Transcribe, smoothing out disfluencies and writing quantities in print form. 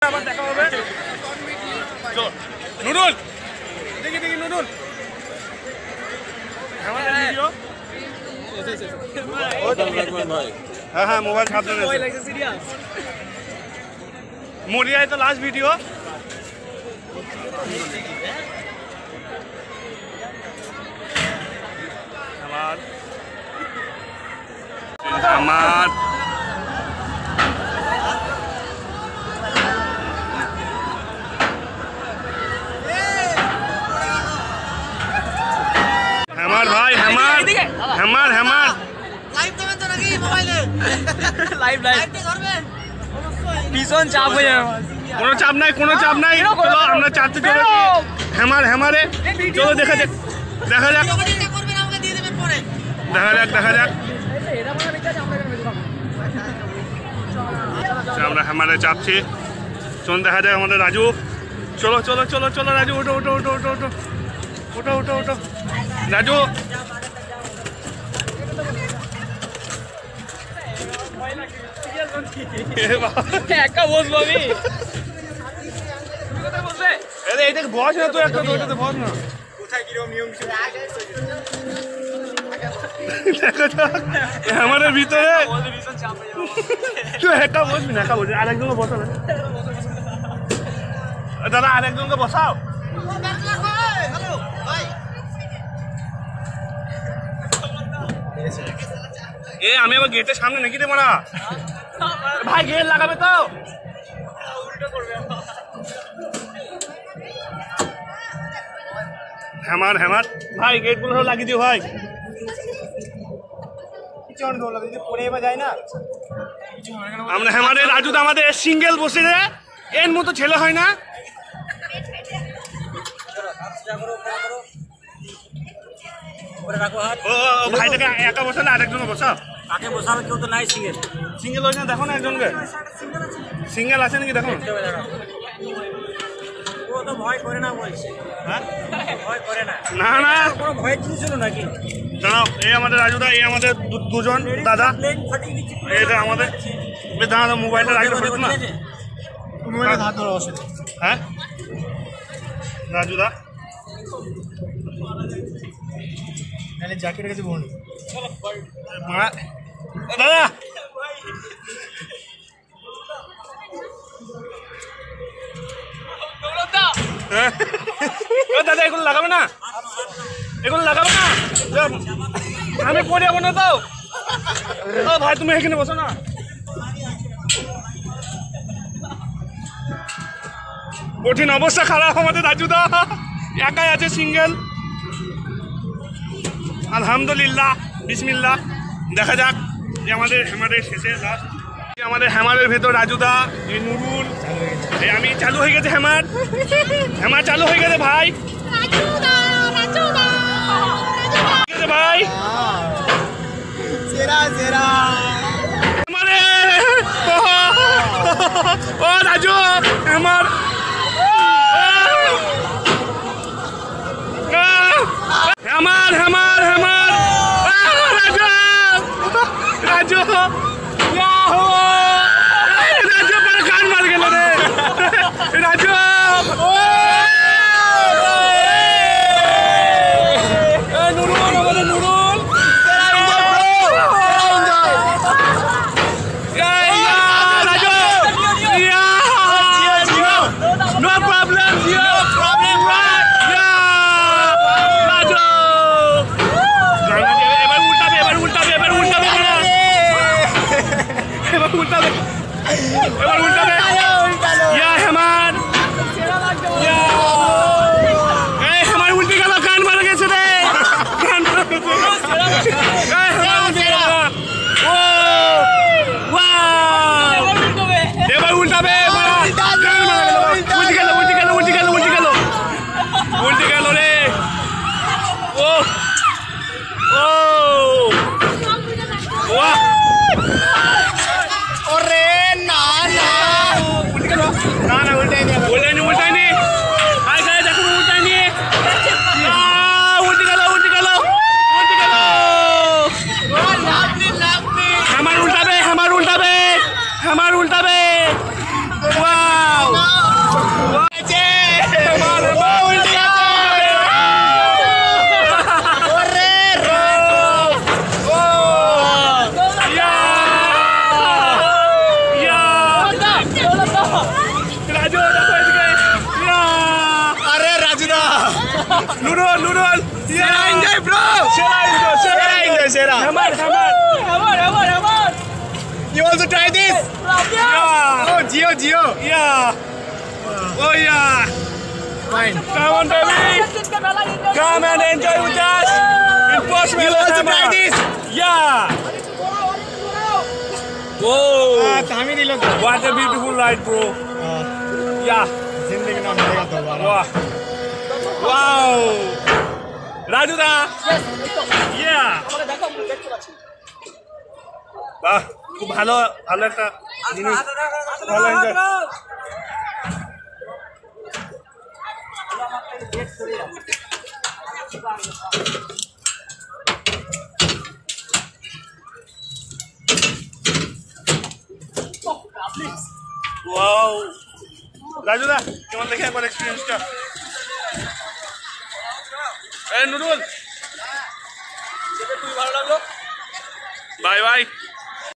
আবার দেখা হবে। নুডুল দেখি নুডুল হ্যাঁ মোবাইল সাবধানে মরিয়ায় তো লাস্ট ভিডিও আমার হেমার ভাই হেমার হেমার হেমার লাইভ দেবেন তো নাকি মোবাইলে লাইভ করবেন ভীষণ চাপ হয়ে যাবে কোনো চাপ নাই চলো আমরা চারটে চলে হেমার হেমারে চলো দেখা যাক করবেন আমাকে দিয়ে দেবেন পরে দেখা যাক আমরা হেমারে চাপছি চল দেখা যাক আমাদের রাজু চলো রাজু ওটো রাজু একা বসবো আমি বস না তো একটা বস না আমাদের ভিতরে তুই একা বসবি না আরেকজনকে বসাবে দাদা আরেকজনকে বসাও এ আমি আবার গেটের সামনে নাকি রে মারা ভাই গেট লাগাবে তো হেমার ভাই গেট গুলো লাগিয়ে দিও ভাই আমরা হেমারের রাজু তো আমাদের সিঙ্গেল বসে রে এর মতো ছেলে হয় না ভাইটাকে একা বসালে আরেকজন বসাও আগে বসাবে কেউ তো নাই সিঙ্গেল হয়েছে না দেখো না একজনকে সিঙ্গেল আছে নাকি দেখো ও তো ভয় করে না বলছে হ্যাঁ ভয় করে না না কোনো ভয় ছিল নাকি দাঁড়াও এই আমাদের রাজুদা এই আমাদের দুজন দাদা এটা আমাদের দাদা মোবাইলটা রাখলে ফেলতো না মোবাইলে হাত ধরা অসুবিধা হ্যাঁ রাজুদা জ্যাকেটের কাছে বলুন দাদা দাদা এগুলো লাগাবে না আমি পরে যাবো না তো ভাই তুমি এখানে বসো না কঠিন অবস্থা খারাপ আমাদের রাজুদা একাই আছে সিঙ্গেল আলহামদুলিল্লাহ বিসমিল্লাহ দেখা যাক যে আমাদের শেষে লাস্ট আমাদের হেমারের ভেতর রাজুদা এই নুরুল এই আমি চালু হয়ে গেছে হেমার চালু হয়ে গেছে ভাই ভাই ও রাজু হেমার রাজু পরে কান মার গেল রে রাজু এবার উল্টাবে ইয়া হেমান হেমান উল্টে গেল কান মারা গেছে রে এবার উল্টাবে উল্টে গেল রে ও উল্টাবে রাজু দেখো এদিকে আরে রাজুদা নুরুল নুরুল সেরা এনজয় ব্রো সেরা এনজয় সেরা hammer You also try this? yeah Oh, Gio. yeah oh yeah Fine. come on baby come and enjoy with us in Post You Melon also try Hammer. this? yeah whoa तामी दिलो तो what a beautiful ride bro yeah जिंदगी ना मिलेगा दोबारा wow wow Raju দা yeah বাহ খুব ভালো ভালো একটা জিনিস ভালো এনজয় ওয়াও রাজু দা কেমন দেখে একবার এক্সপিরিয়েন্সটা এই নুরুল খুবই ভালো লাগলো বাই বাই